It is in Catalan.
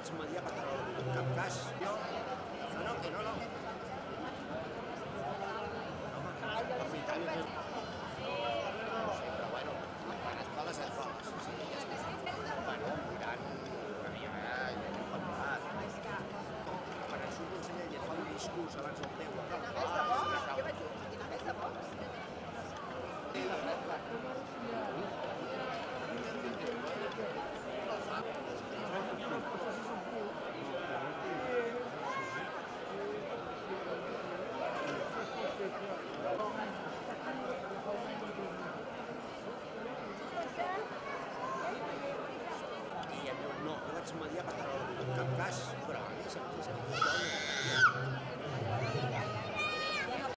vaig mediar perquè en cap cas jo... No, que no. Home, per mi també... Però bueno, quan es fa les escoles, sí, ja està. Bueno, mirant que ja no pot pagar. Quan el seu conseller ja fa un discurs abans del teu... Jo vaig dir, quina més de Vox? I em diu, no, jo vaig mediar perquè en cap cas, però a mi,